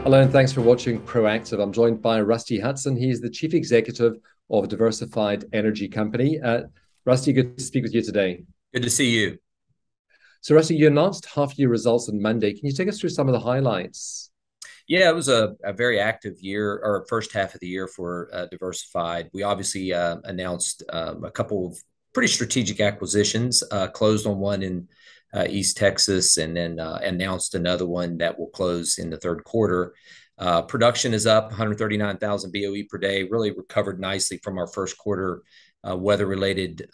Hello, and thanks for watching Proactive. I'm joined by Rusty Hutson. He's the Chief Executive of Diversified Energy Company. Rusty, good to speak with you today. Good to see you. So, Rusty, you announced half-year results on Monday. Can you take us through some of the highlights? Yeah, it was a very active year, or first half of the year for Diversified. We obviously announced a couple of pretty strategic acquisitions, closed on one in East Texas, and then announced another one that will close in the third quarter. Production is up 139,000 BOE per day, really recovered nicely from our first quarter weather-related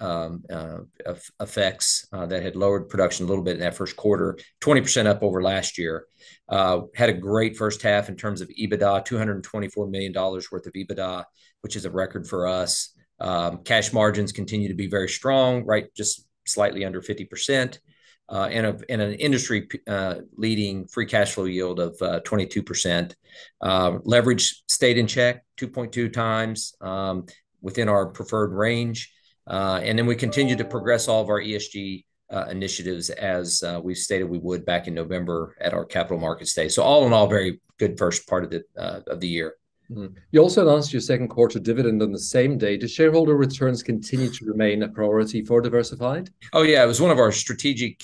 effects that had lowered production a little bit in that first quarter, 20% up over last year. Had a great first half in terms of EBITDA, $224 million worth of EBITDA, which is a record for us. Cash margins continue to be very strong, right? Just slightly under 50%. And an industry leading free cash flow yield of 22%. Leverage stayed in check, 2.2 times within our preferred range. And then we continue to progress all of our ESG initiatives as we stated we would back in November at our Capital Markets Day. So all in all, very good first part of the year. You also announced your second quarter dividend on the same day. Do shareholder returns continue to remain a priority for Diversified? Oh yeah, it was one of our strategic,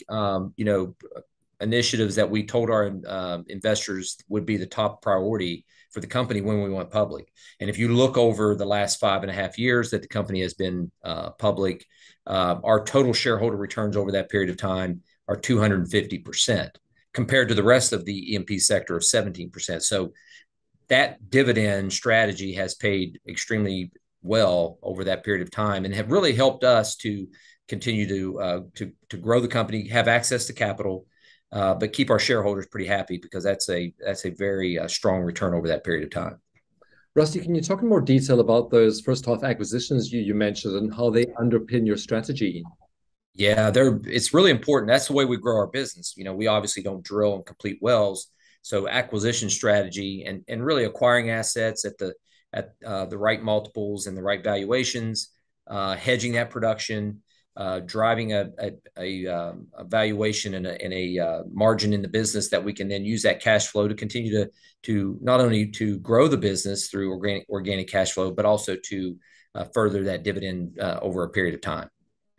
initiatives that we told our investors would be the top priority for the company when we went public. And if you look over the last 5.5 years that the company has been public, our total shareholder returns over that period of time are 250% compared to the rest of the E&P sector of 17%. So that dividend strategy has paid extremely well over that period of time and have really helped us to continue to grow the company, have access to capital, but keep our shareholders pretty happy because that's a very strong return over that period of time. Rusty, can you talk in more detail about those first half acquisitions you mentioned and how they underpin your strategy? Yeah, it's really important. That's the way we grow our business. We obviously don't drill and complete wells. So acquisition strategy and really acquiring assets at the right multiples and the right valuations, hedging that production, driving a valuation and a margin in the business that we can then use that cash flow to continue to not only to grow the business through organic cash flow, but also to further that dividend over a period of time.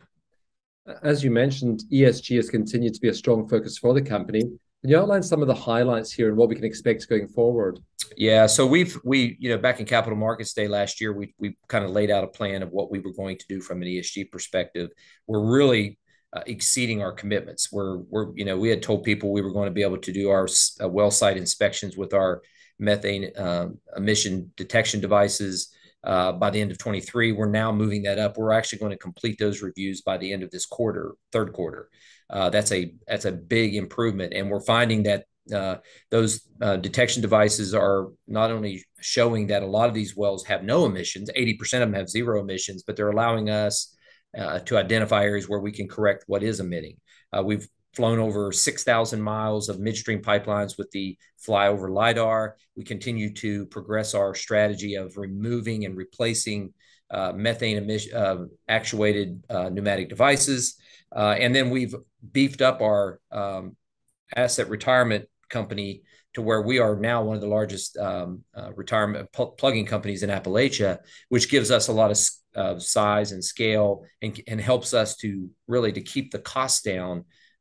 As you mentioned, ESG has continued to be a strong focus for the company. Can you outline some of the highlights here and what we can expect going forward? Yeah, so we back in Capital Markets Day last year, we kind of laid out a plan of what we were going to do from an ESG perspective. We're really exceeding our commitments. We had told people we were going to be able to do our well site inspections with our methane emission detection devices by the end of 2023. We're now moving that up. We're actually going to complete those reviews by the end of this quarter, third quarter. That's a big improvement, and we're finding that those detection devices are not only showing that a lot of these wells have no emissions, 80% of them have zero emissions, but they're allowing us to identify areas where we can correct what is emitting. We've flown over 6,000 miles of midstream pipelines with the flyover LiDAR. We continue to progress our strategy of removing and replacing methane emission actuated pneumatic devices. And then we've beefed up our asset retirement company to where we are now one of the largest retirement plugging companies in Appalachia, which gives us a lot of size and scale and helps us to really to keep the costs down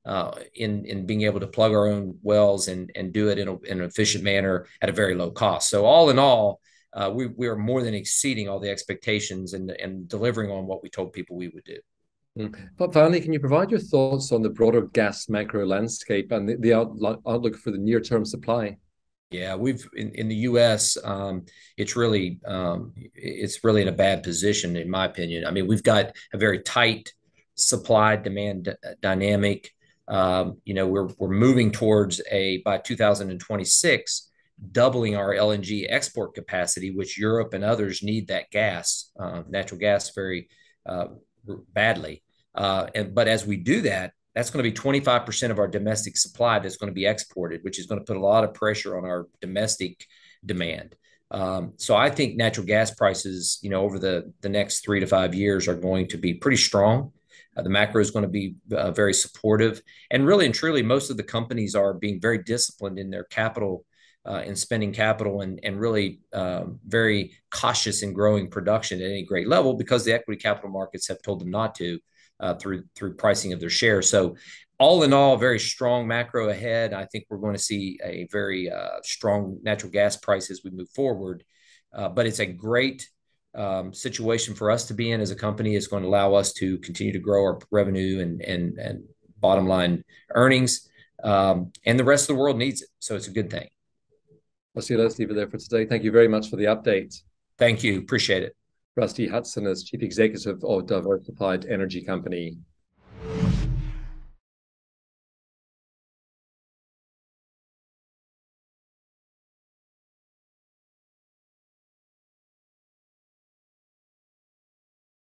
in being able to plug our own wells and do it in an efficient manner at a very low cost. So all in all, we are more than exceeding all the expectations and delivering on what we told people we would do. But finally, can you provide your thoughts on the broader gas macro landscape and the outlook for the near-term supply? Yeah, in the U.S., it's really in a bad position, in my opinion. I mean, we've got a very tight supply-demand dynamic. We're moving towards by 2026, doubling our LNG export capacity, which Europe and others need that gas, natural gas, very badly. But as we do that, that's going to be 25% of our domestic supply that's going to be exported, which is going to put a lot of pressure on our domestic demand. So I think natural gas prices, over the next 3 to 5 years are going to be pretty strong. The macro is going to be very supportive. And really and truly, most of the companies are being very disciplined in their capital in spending capital and really very cautious in growing production at any great level because the equity capital markets have told them not to through pricing of their shares. So all in all, very strong macro ahead. I think we're going to see a very strong natural gas price as we move forward. But it's a great situation for us to be in as a company. It's going to allow us to continue to grow our revenue and bottom line earnings. And the rest of the world needs it. So it's a good thing. Let's leave it there for today. Thank you very much for the update. Thank you. Appreciate it. Rusty Hutson is Chief Executive of Diversified Energy Company.